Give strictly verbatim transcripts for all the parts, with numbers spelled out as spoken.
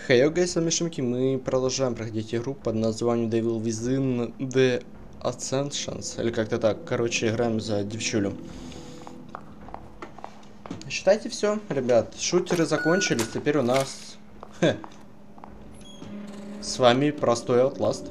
Хей, гайс, с вами Шимки, мы продолжаем проходить игру под названием Devil Within the Ascensions, или как-то так, короче, играем за девчулю. Считайте все, ребят, шутеры закончились, теперь у нас хе, с вами простой Outlast.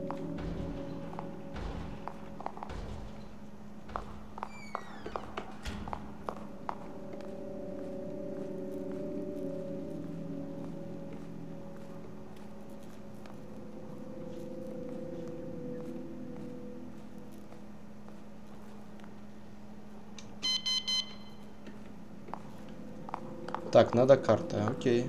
Так, надо карта, окей.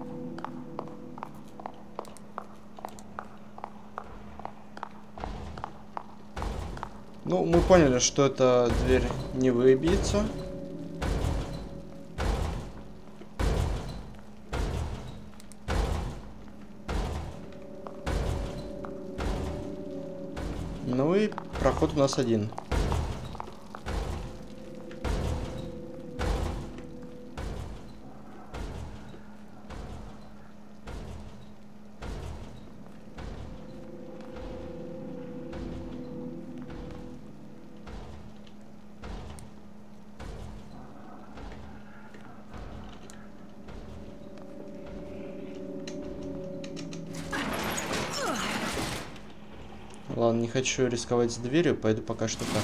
Ну, мы поняли, что эта дверь не выбьется. Ну и проход у нас один. Ладно, не хочу рисковать с дверью, пойду пока что так.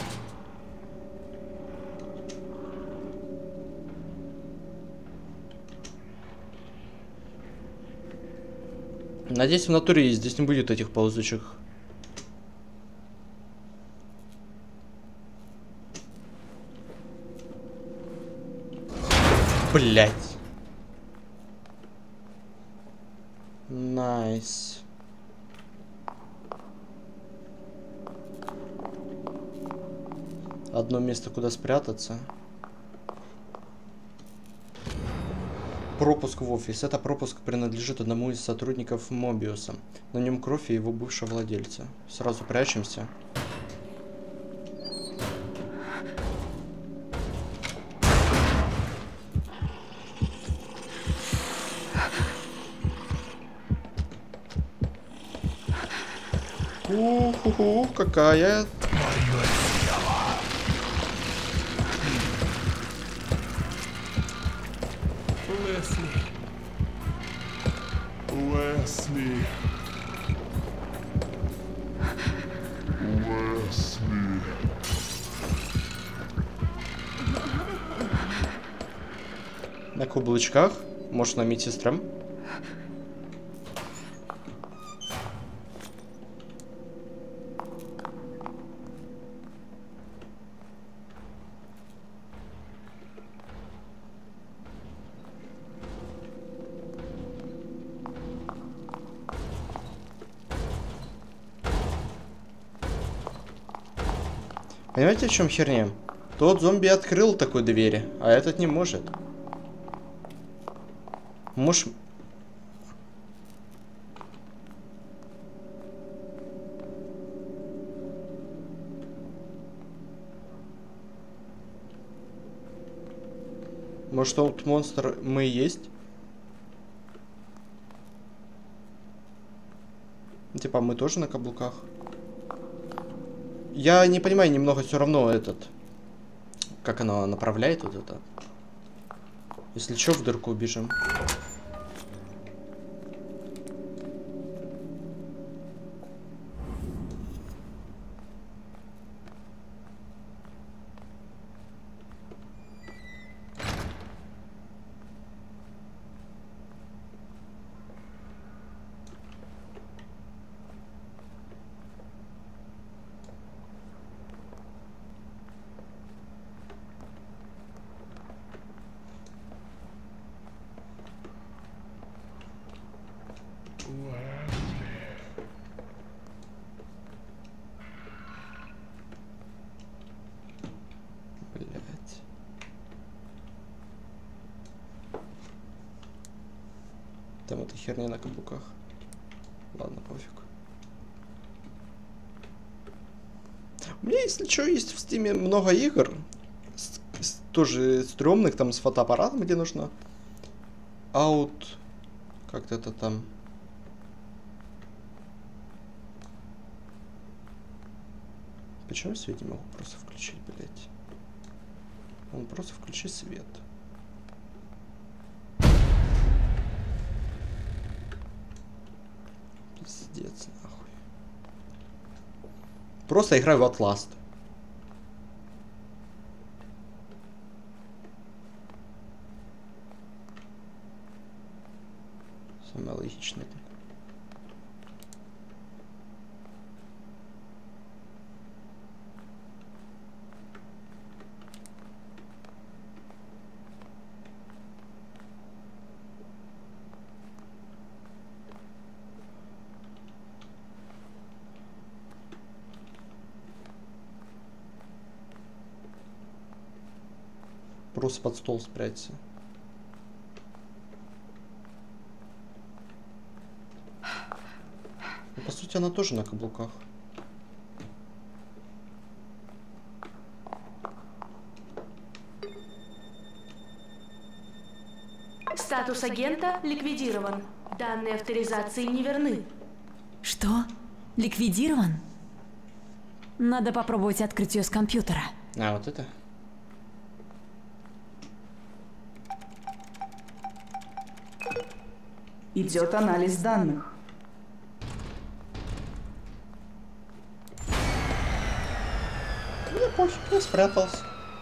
Надеюсь, в натуре здесь не будет этих ползучих. Блять. Найс. Одно место, куда спрятаться. Пропуск в офис. Это пропуск принадлежит одному из сотрудников Мобиуса. На нем кровь и его бывшего владельца. Сразу прячемся. Уху, какая... Wesley. Wesley. На каблучках. Может, на медсестрам. Понимаете, в чем херня? Тот зомби открыл такой двери, а этот не может. Может... Может, тот монстр мы и есть? Типа, мы тоже на каблуках? Я не понимаю немного все равно этот, как оно направляет вот это. Если что, в дырку убежим. Блять. Там эта херня на каблуках. Ладно, пофиг. У меня, если что, есть в стиме много игр. С, с, тоже стрёмных, там с фотоаппаратом, где нужно. Out... Как-то это там. Почему свет не могу просто включить, блять? Он просто включи свет. Пиздец, нахуй. Просто играю в Outlast. Самое логичное. Просто под стол спрячься. Ну, по сути, она тоже на каблуках. Статус агента ликвидирован. Данные авторизации не верны. Что? Ликвидирован? Надо попробовать открыть ее с компьютера. А, вот это? Идет анализ данных. Ну, пофиг, я спрятался.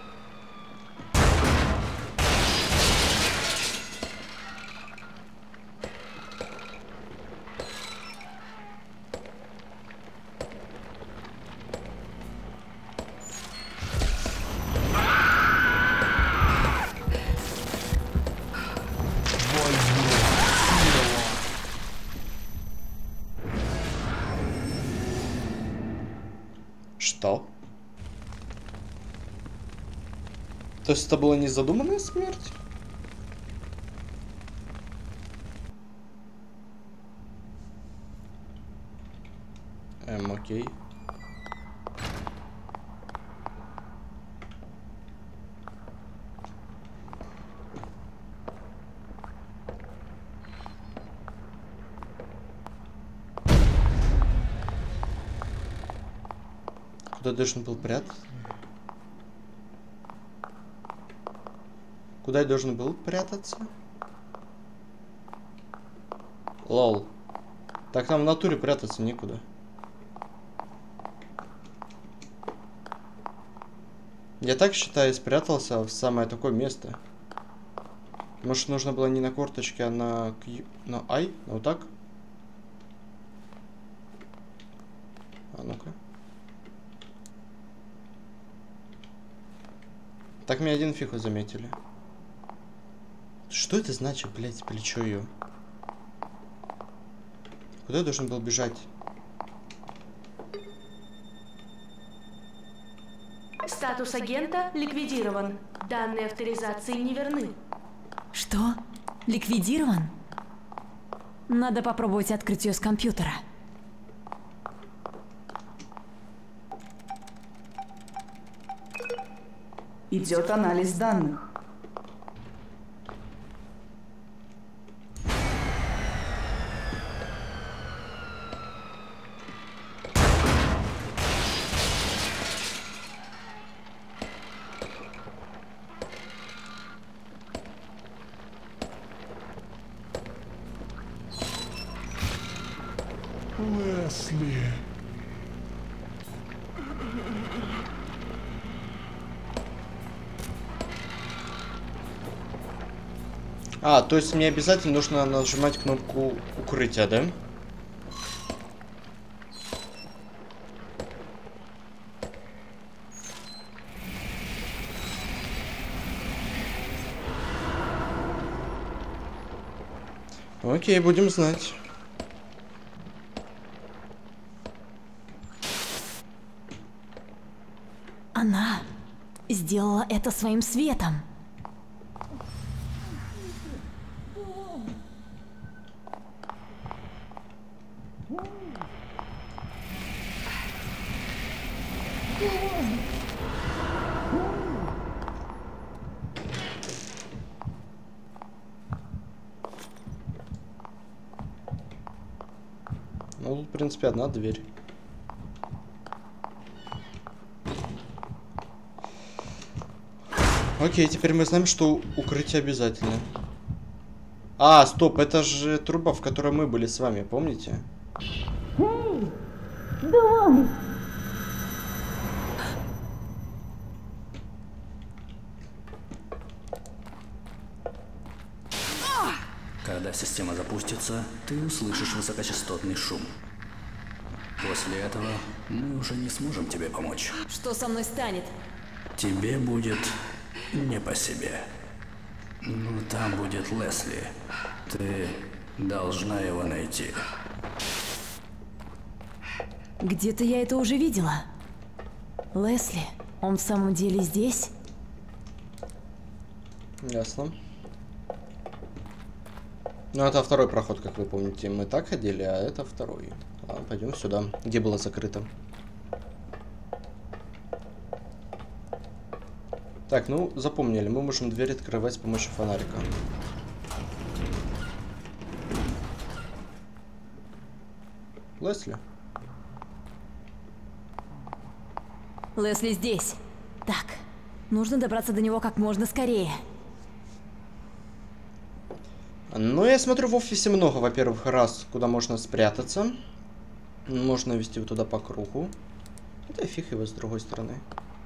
Что? То есть это была незадуманная смерть? Эм, окей. Куда должен был прятаться? Куда я должен был прятаться? Лол. Так нам в натуре прятаться некуда. Я так считаю, спрятался в самое такое место. Может, нужно было не на корточке, а на Q... на I? Вот так? А ну-ка. Так меня один фиху заметили. Что это значит, блять, плечо ее? Куда я должен был бежать? Статус агента ликвидирован. Данные авторизации не верны. Что? Ликвидирован? Надо попробовать открыть ее с компьютера. Идет анализ данных. Лесли. А, то есть мне обязательно нужно нажимать кнопку укрытия, да? Окей, будем знать. Она сделала это своим светом. принципе, одна дверь. Окей, теперь мы знаем, что укрытие обязательно. А, стоп, это же труба, в которой мы были с вами, помните? Эй, давай! Когда система запустится, ты услышишь высокочастотный шум. После этого мы уже не сможем тебе помочь. Что со мной станет? Тебе будет не по себе. Но там будет Лесли. Ты должна его найти. Где-то я это уже видела. Лесли, он в самом деле здесь? Ясно. Ну, это второй проход, как вы помните. Мы так ходили, а это второй. Ладно, пойдем сюда, где было закрыто. Так, ну, запомнили, мы можем дверь открывать с помощью фонарика. Лесли? Лесли здесь. Так, нужно добраться до него как можно скорее. Ну, я смотрю, в офисе много, во-первых, раз, куда можно спрятаться. Можно вести его туда по кругу. Это фиг его с другой стороны.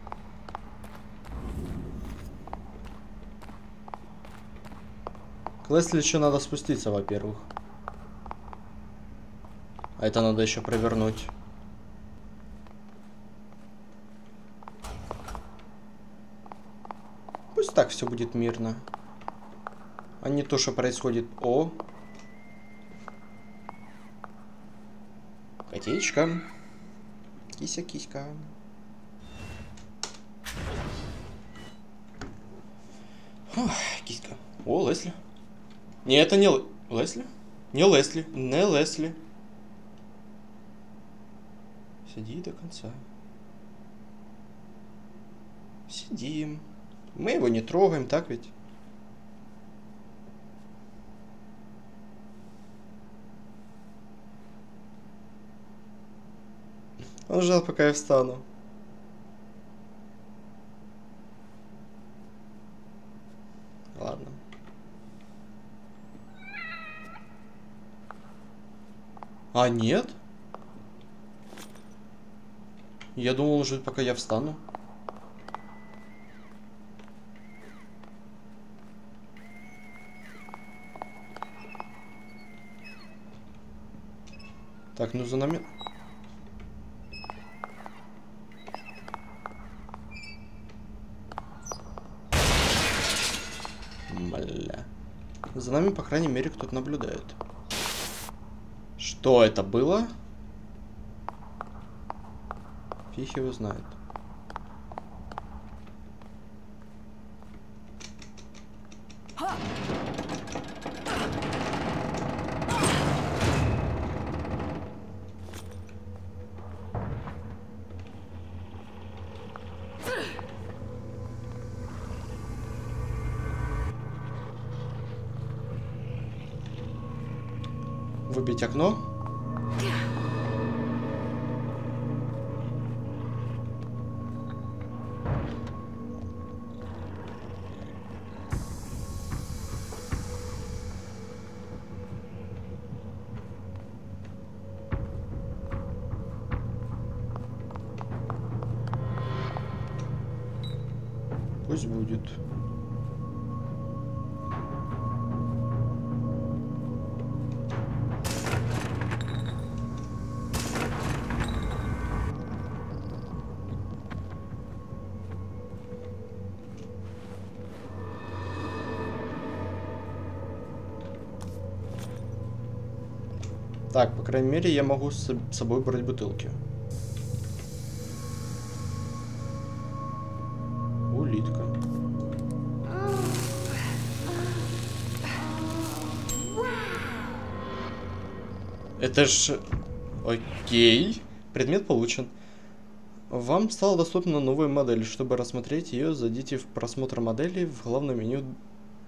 К Лесли еще надо спуститься, во-первых. А это надо еще провернуть. Пусть так все будет мирно. А не то, что происходит. О! Котечка. Кися-киська. Ох, киська. О, Лесли. Не, это не Л... Лесли? Не Лесли. Не Лесли. Сиди до конца. Сидим. Мы его не трогаем, так ведь? Он ждал, пока я встану. Ладно. А, нет? Я думал, он ждет, пока я встану. Так, ну за нами... Бля. За нами, по крайней мере, кто-то наблюдает. Что это было? Фиг его знает. Выбить окно. Пусть будет. Так, по крайней мере, я могу с собой брать бутылки. Улитка. Это ж... Окей. Предмет получен. Вам стала доступна новая модель. Чтобы рассмотреть ее, зайдите в просмотр модели в главном меню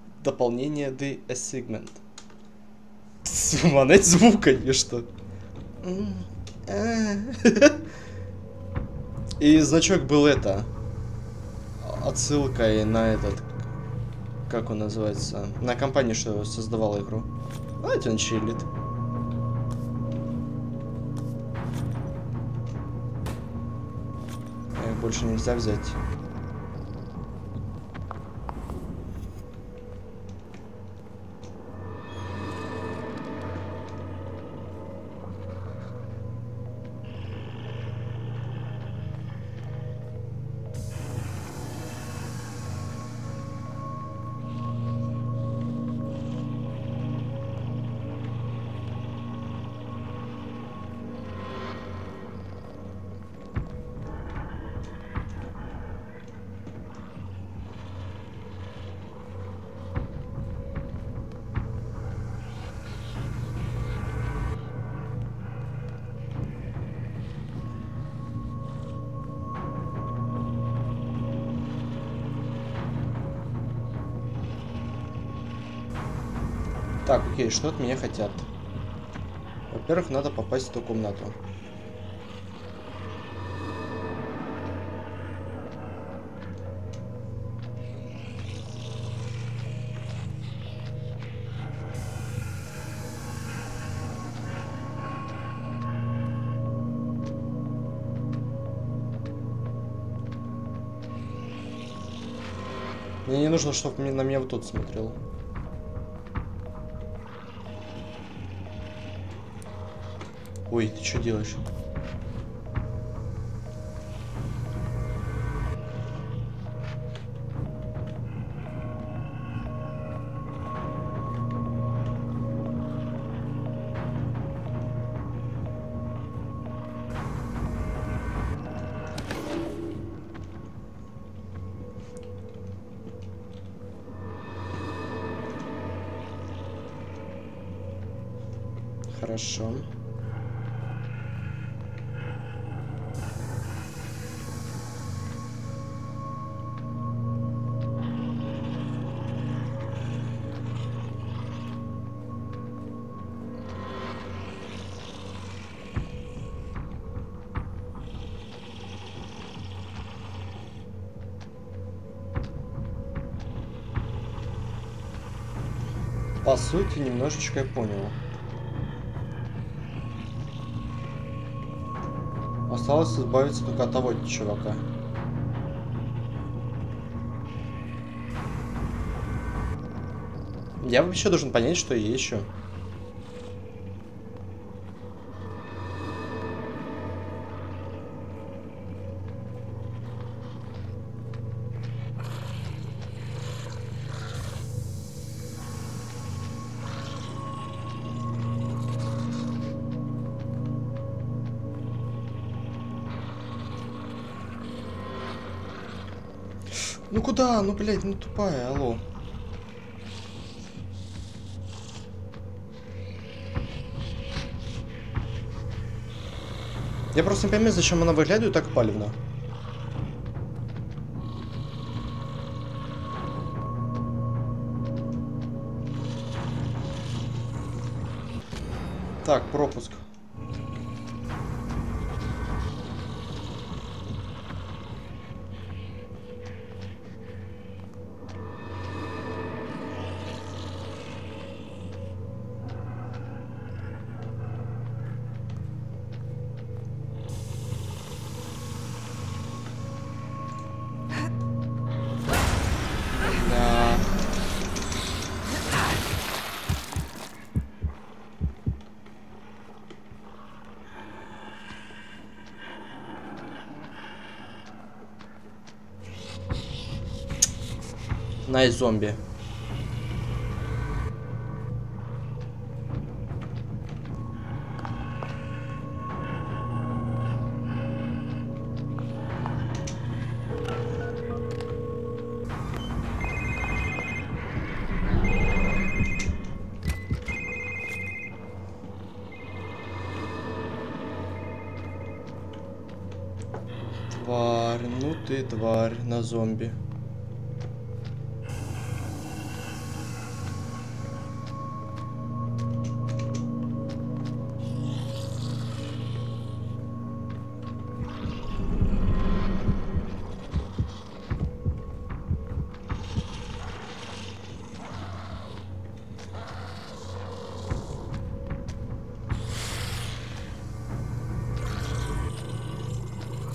дополнения The Assignment. Монет звук, конечно. И значок был это отсылкой на этот, как он называется, на компанию, что создавала игру. Давайте он чилит. Их больше нельзя взять. Так, окей, что от меня хотят? Во-первых, надо попасть в ту комнату. Мне не нужно, чтобы на меня вот тут смотрел. Ой, ты что делаешь? Хорошо. По сути, немножечко я понял. Осталось избавиться только от того чувака. Я вообще должен понять, что есть еще. Ну куда? Ну, блядь, ну тупая, алло. Я просто не понимаю, зачем она выглядит так палевно. Так, пропуск. Найс, зомби. Тварь, ну ты тварь на зомби.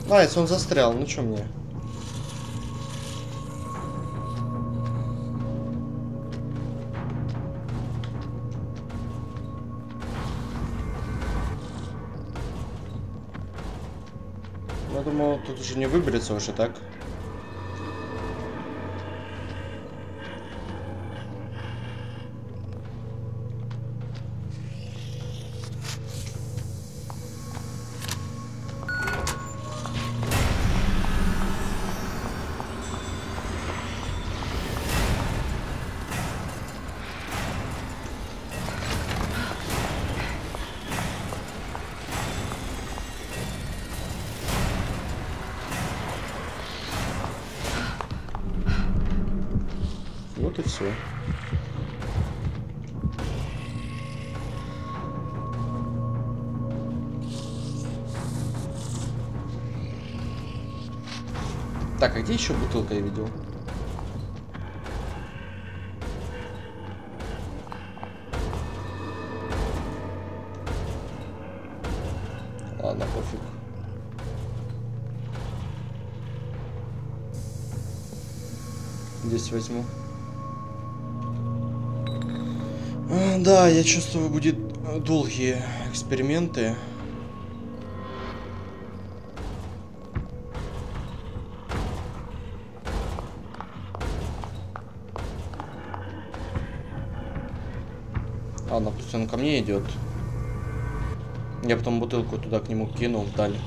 А, если он застрял, ну чё мне? Я думал, тут уже не выберется уже, так? Вот и все. Так, а где еще бутылка я видел? Ладно, пофиг. Здесь возьму. А, да, я чувствую, будет долгие эксперименты. Ладно, пусть он ко мне идет. Я потом бутылку туда к нему кину вдаль.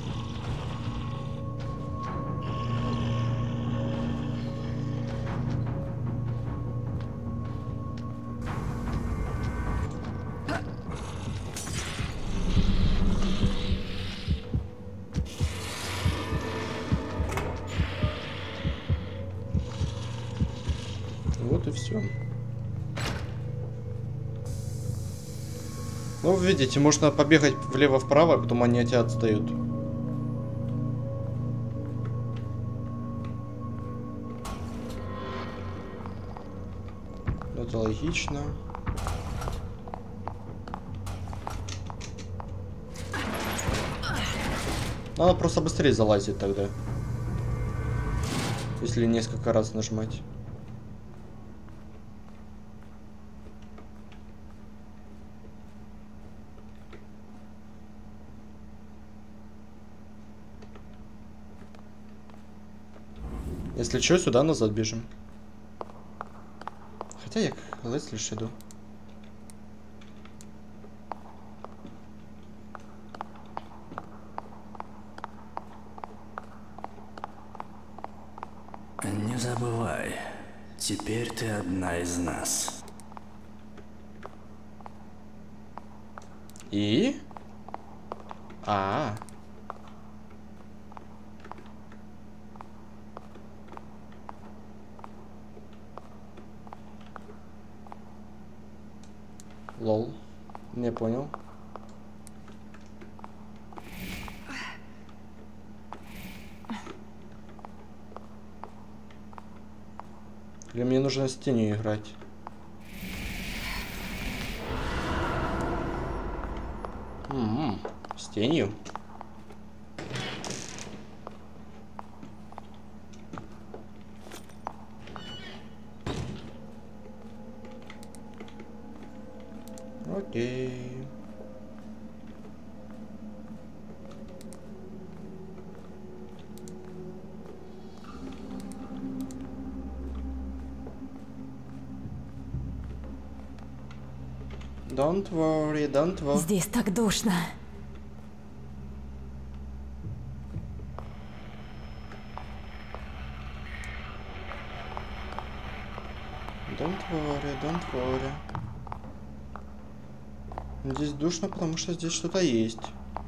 Вот и все. Ну, видите, можно побегать влево-вправо, а потом они от тебя отстают. Это логично. Надо просто быстрее залазить тогда. Если несколько раз нажимать. Если что, сюда назад бежим. Хотя я к Лесли ж иду. Не забывай, теперь ты одна из нас. И? А. Лол. Не понял. Или мне нужно с тенью играть? М-м, с тенью. Окей. Don't worry, don't worry. Здесь так душно. Don't worry, don't worry. Здесь душно, потому что здесь что-то есть.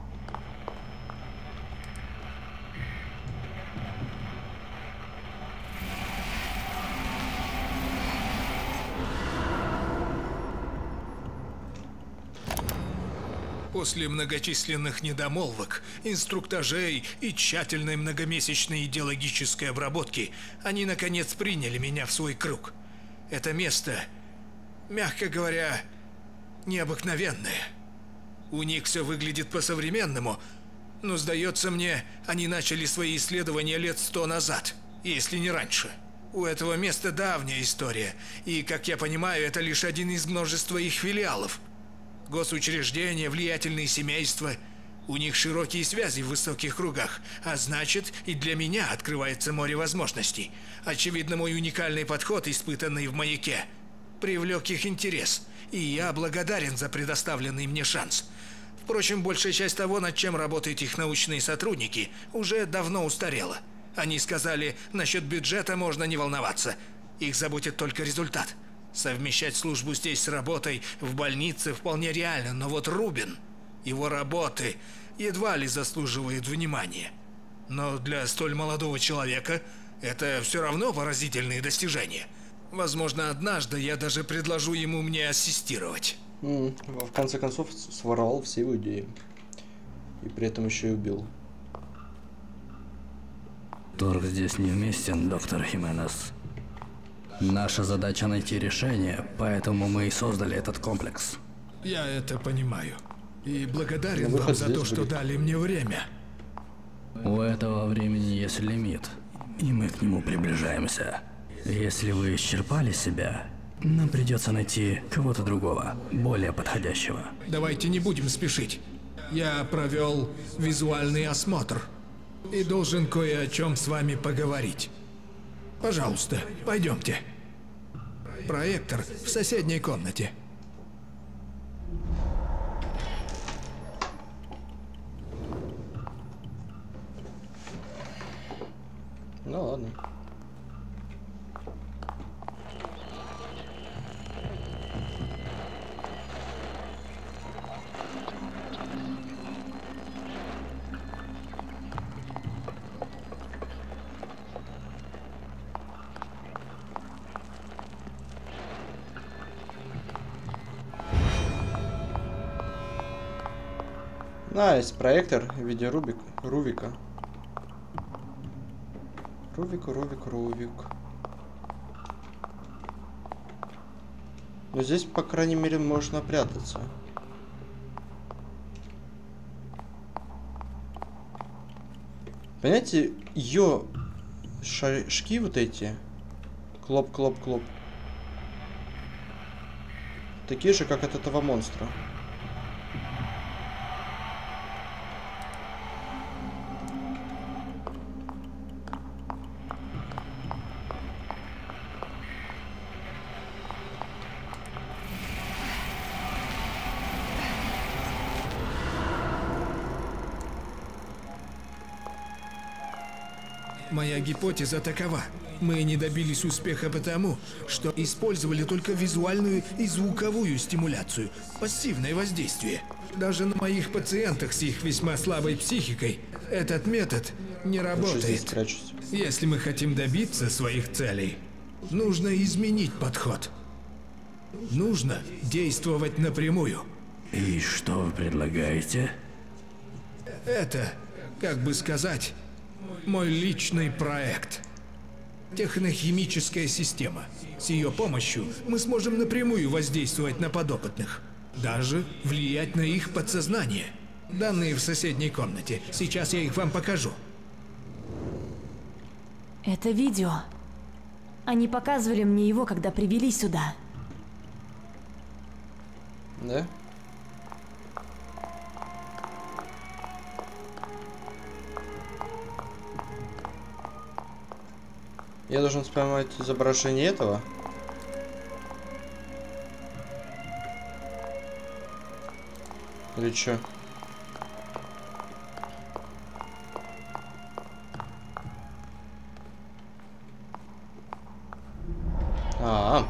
После многочисленных недомолвок, инструктажей и тщательной многомесячной идеологической обработки, они наконец приняли меня в свой круг. Это место, мягко говоря, необыкновенное. У них все выглядит по-современному, Но, сдается мне, они начали свои исследования лет сто назад, если не раньше. У этого места давняя история, и, как я понимаю, это лишь один из множества их филиалов. Госучреждения, влиятельные семейства, у них широкие связи в высоких кругах, а значит, и для меня открывается море возможностей. Очевидно, мой уникальный подход, испытанный в маяке, привлек их интерес, и я благодарен за предоставленный мне шанс. Впрочем, большая часть того, над чем работают их научные сотрудники, уже давно устарела. Они сказали, насчет бюджета можно не волноваться. Их заботит только результат. Совмещать службу здесь с работой в больнице вполне реально, но вот Рубин, его работы едва ли заслуживают внимания. Но для столь молодого человека это все равно поразительные достижения. Возможно, однажды я даже предложу ему мне ассистировать. Mm, в конце концов, своровал все его идеи. И при этом еще и убил. Торг здесь неуместен, доктор Хименес. Наша задача найти решение, поэтому мы и создали этот комплекс. Я это понимаю. И благодарен Но вам за то, будет. что дали мне время. У этого времени есть лимит, и мы к нему приближаемся. Если вы исчерпали себя, нам придется найти кого-то другого, более подходящего. Давайте не будем спешить. Я провел визуальный осмотр и должен кое о чем с вами поговорить. Пожалуйста, пойдемте. Проектор в соседней комнате. Ну ладно. Найс, проектор в виде Рубик, Рувика. Рувик, Рувик, Рувик. Но здесь, по крайней мере, можно прятаться. Понимаете, ее шажки вот эти. Клоп, клоп, клоп. Такие же, как от этого монстра. Моя гипотеза такова. Мы не добились успеха потому, что использовали только визуальную и звуковую стимуляцию, пассивное воздействие. Даже на моих пациентах с их весьма слабой психикой этот метод не работает. Если мы хотим добиться своих целей, нужно изменить подход. Нужно действовать напрямую. И что вы предлагаете? Это, как бы сказать, мой личный проект. Технохимическая система. С ее помощью мы сможем напрямую воздействовать на подопытных. Даже влиять на их подсознание. Данные в соседней комнате. Сейчас я их вам покажу. Это видео. Они показывали мне его, когда привели сюда. Да? Я должен споймать изображение этого. Или чё? А-а-а.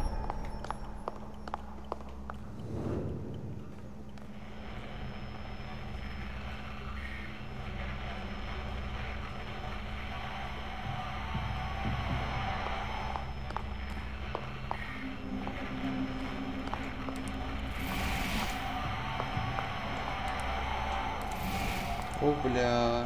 О, бля.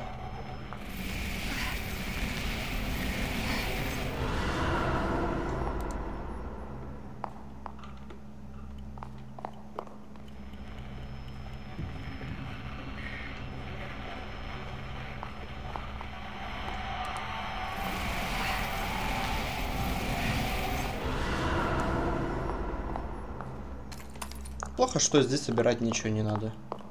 Плохо, что здесь собирать ничего не надо.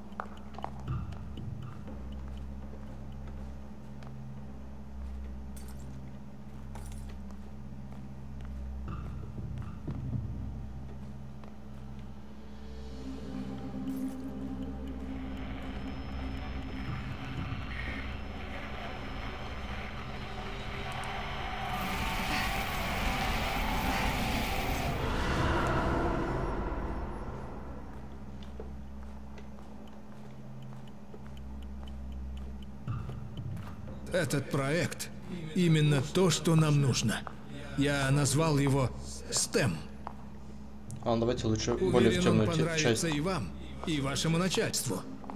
Этот проект именно то, что нам нужно. Я назвал его стэм. А, давайте лучше более в Уверен, он темную понравится часть. и вам, и вашему начальству.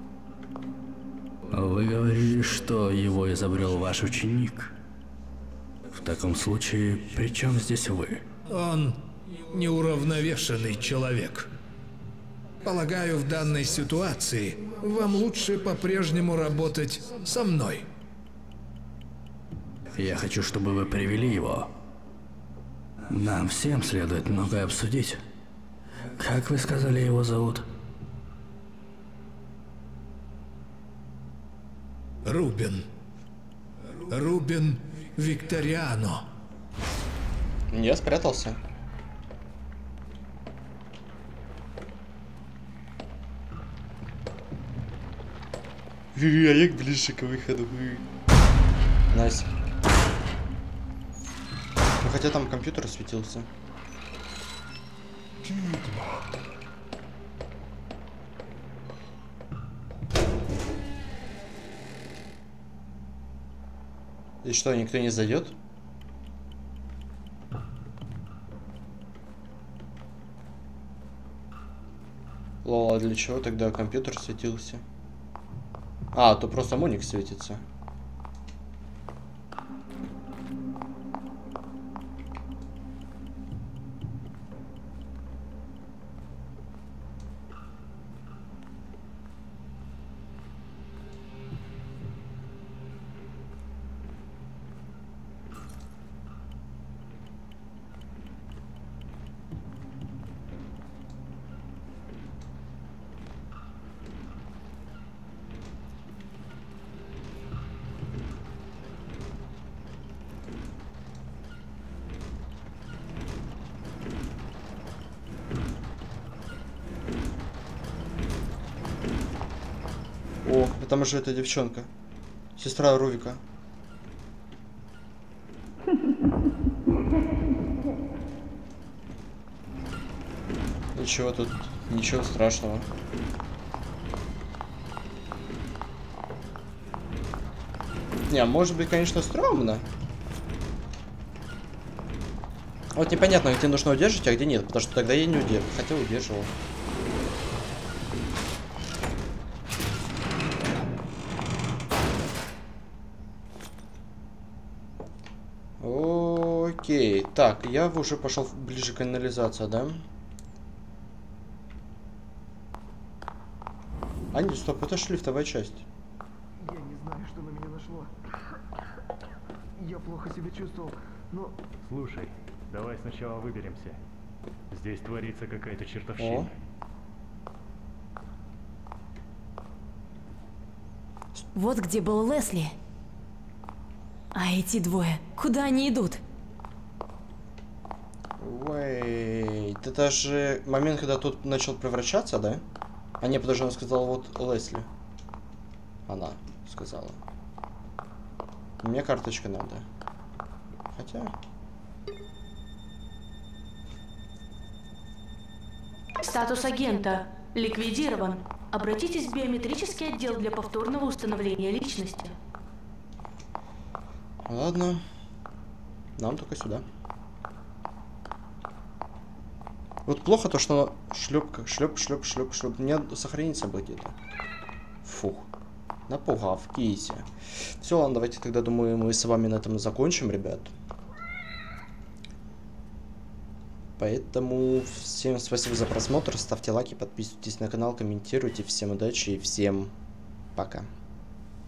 Вы говорили, что его изобрел ваш ученик. В таком случае, при чем здесь вы? Он неуравновешенный человек. Полагаю, в данной ситуации вам лучше по-прежнему работать со мной. Я хочу, чтобы вы привели его. Нам всем следует многое обсудить. Как вы сказали, его зовут? Рубин. Рубин Викториано. Я спрятался. А як ближе к выходу. Найс. Ну, хотя там компьютер светился. И что, никто не зайдет? Лол, а для чего тогда компьютер светился? А, то просто моник светится. О, там же эта девчонка. Сестра Рувика. Ничего тут, ничего страшного. Не, может быть, конечно, стрёмно. Вот непонятно, где нужно удерживать, а где нет, потому что тогда я не удерживал, хотя удерживал. Окей, так, я уже пошел ближе к канализации, да? А нет, стоп, это же лифтовая часть. Я не знаю, что на меня нашло. Я плохо себя чувствовал, но... Слушай, давай сначала выберемся. Здесь творится какая-то чертовщина. О. Вот где был Лесли. А эти двое, куда они идут? Wait, это же момент, когда тут начал превращаться, да? А не, подожди, он сказал, вот Лесли. Она сказала. Мне карточка надо. Хотя... Статус агента ликвидирован. Обратитесь в биометрический отдел для повторного установления личности. Ладно. Нам только сюда. Вот плохо то, что шлепка, шлеп, шлеп, шлеп, шлеп. Мне сохранится бы где-то. Фух. Напугав, кися. Все, ладно, давайте тогда, думаю, мы с вами на этом закончим, ребят. Поэтому всем спасибо за просмотр. Ставьте лайки, подписывайтесь на канал, комментируйте. Всем удачи и всем пока.